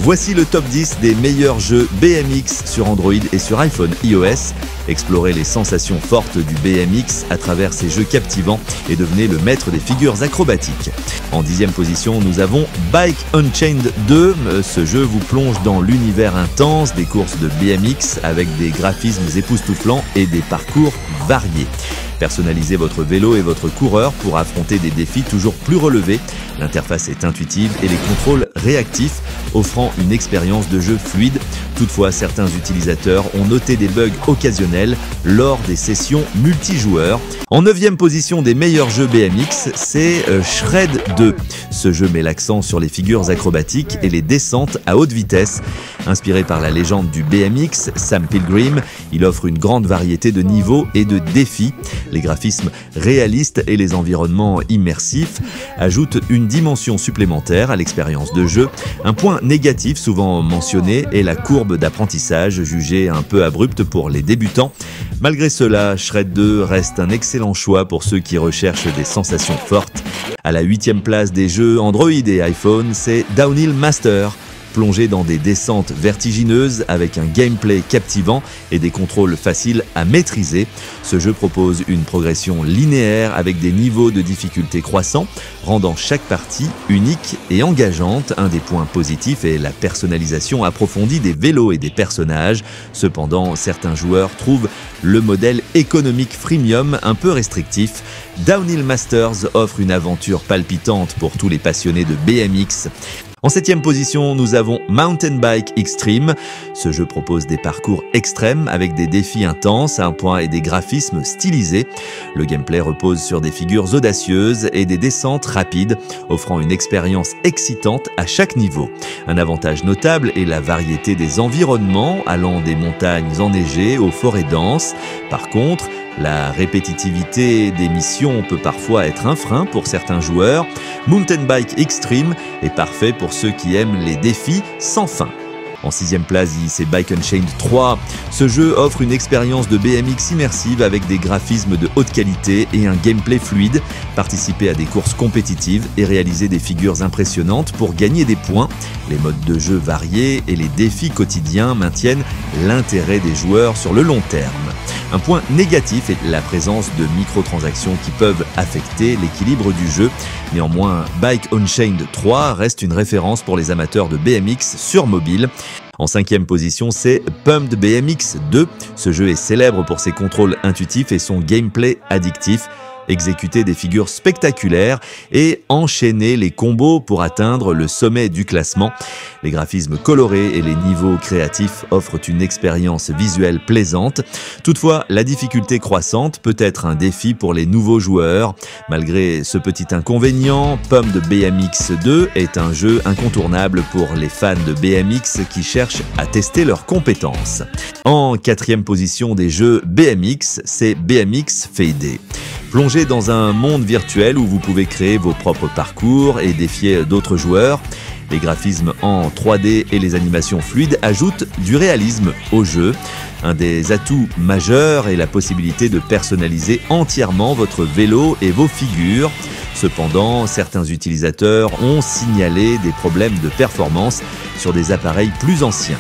Voici le top 10 des meilleurs jeux BMX sur Android et sur iPhone iOS. Explorez les sensations fortes du BMX à travers ces jeux captivants et devenez le maître des figures acrobatiques. En 10e position, nous avons Bike Unchained 2. Ce jeu vous plonge dans l'univers intense des courses de BMX avec des graphismes époustouflants et des parcours variés. Personnalisez votre vélo et votre coureur pour affronter des défis toujours plus relevés. L'interface est intuitive et les contrôles réactifs, offrant une expérience de jeu fluide. Toutefois, certains utilisateurs ont noté des bugs occasionnels lors des sessions multijoueurs. En 9e position des meilleurs jeux BMX, c'est Shred 2. Ce jeu met l'accent sur les figures acrobatiques et les descentes à haute vitesse. Inspiré par la légende du BMX, Sam Pilgrim, il offre une grande variété de niveaux et de défis. Les graphismes réalistes et les environnements immersifs ajoutent une dimension supplémentaire à l'expérience de jeu. Un point négatif souvent mentionné est la courbe d'apprentissage jugée un peu abrupte pour les débutants. Malgré cela, Shred 2 reste un excellent choix pour ceux qui recherchent des sensations fortes. À la 8e place des jeux Android et iPhone, c'est Downhill Master. Plongé dans des descentes vertigineuses avec un gameplay captivant et des contrôles faciles à maîtriser. Ce jeu propose une progression linéaire avec des niveaux de difficulté croissants, rendant chaque partie unique et engageante. Un des points positifs est la personnalisation approfondie des vélos et des personnages. Cependant, certains joueurs trouvent le modèle économique freemium un peu restrictif. Downhill Masters offre une aventure palpitante pour tous les passionnés de BMX. En 7e position, nous avons Mountain Bike Extreme. Ce jeu propose des parcours extrêmes avec des défis intenses, un point et des graphismes stylisés. Le gameplay repose sur des figures audacieuses et des descentes rapides, offrant une expérience excitante à chaque niveau. Un avantage notable est la variété des environnements, allant des montagnes enneigées aux forêts denses. Par contre, la répétitivité des missions peut parfois être un frein pour certains joueurs. Mountain Bike Extreme est parfait pour ceux qui aiment les défis sans fin. En 6e place, c'est Bike Unchained 3. Ce jeu offre une expérience de BMX immersive avec des graphismes de haute qualité et un gameplay fluide. Participez à des courses compétitives et réalisez des figures impressionnantes pour gagner des points. Les modes de jeu variés et les défis quotidiens maintiennent l'intérêt des joueurs sur le long terme. Un point négatif est la présence de microtransactions qui peuvent affecter l'équilibre du jeu. Néanmoins, Bike Unchained 3 reste une référence pour les amateurs de BMX sur mobile. En 5e position, c'est Pumped BMX 2. Ce jeu est célèbre pour ses contrôles intuitifs et son gameplay addictif. Exécuter des figures spectaculaires et enchaîner les combos pour atteindre le sommet du classement. Les graphismes colorés et les niveaux créatifs offrent une expérience visuelle plaisante. Toutefois, la difficulté croissante peut être un défi pour les nouveaux joueurs. Malgré ce petit inconvénient, Pumped BMX 2 est un jeu incontournable pour les fans de BMX qui cherchent à tester leurs compétences. En 4e position des jeux BMX, c'est BMX Faded. Plongez dans un monde virtuel où vous pouvez créer vos propres parcours et défier d'autres joueurs. Les graphismes en 3D et les animations fluides ajoutent du réalisme au jeu. Un des atouts majeurs est la possibilité de personnaliser entièrement votre vélo et vos figures. Cependant, certains utilisateurs ont signalé des problèmes de performance sur des appareils plus anciens.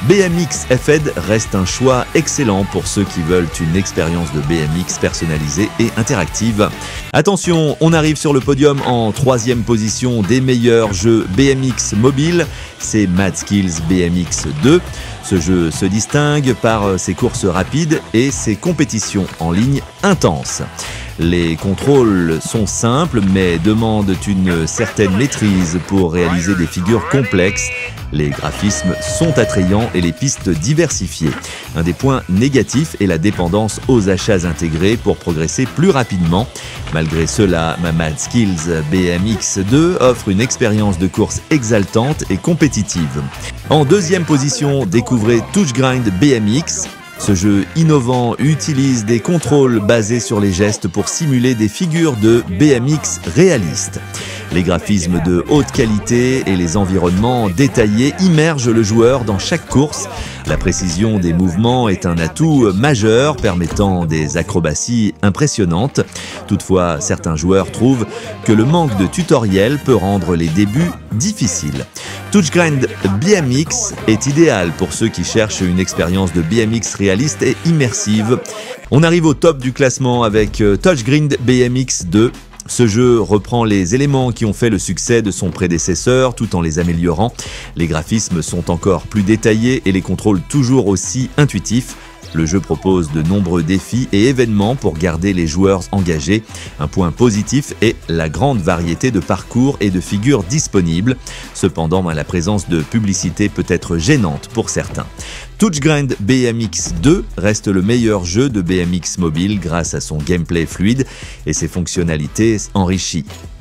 BMX Fed reste un choix excellent pour ceux qui veulent une expérience de BMX personnalisée et interactive. Attention, on arrive sur le podium en 3e position des meilleurs jeux BMX mobile, c'est Mad Skills BMX 2. Ce jeu se distingue par ses courses rapides et ses compétitions en ligne intenses. Les contrôles sont simples mais demandent une certaine maîtrise pour réaliser des figures complexes. Les graphismes sont attrayants et les pistes diversifiées. Un des points négatifs est la dépendance aux achats intégrés pour progresser plus rapidement. Malgré cela, Mad Skills BMX 2 offre une expérience de course exaltante et compétitive. En 2e position, découvrez Touch Grind BMX. Ce jeu innovant utilise des contrôles basés sur les gestes pour simuler des figures de BMX réalistes. Les graphismes de haute qualité et les environnements détaillés immergent le joueur dans chaque course. La précision des mouvements est un atout majeur permettant des acrobaties impressionnantes. Toutefois, certains joueurs trouvent que le manque de tutoriel peut rendre les débuts difficiles. Touchgrind BMX est idéal pour ceux qui cherchent une expérience de BMX réaliste et immersive. On arrive au top du classement avec Touchgrind BMX 2. Ce jeu reprend les éléments qui ont fait le succès de son prédécesseur tout en les améliorant. Les graphismes sont encore plus détaillés et les contrôles toujours aussi intuitifs. Le jeu propose de nombreux défis et événements pour garder les joueurs engagés. Un point positif est la grande variété de parcours et de figures disponibles. Cependant, la présence de publicité peut être gênante pour certains. Touchgrind BMX 2 reste le meilleur jeu de BMX mobile grâce à son gameplay fluide et ses fonctionnalités enrichies.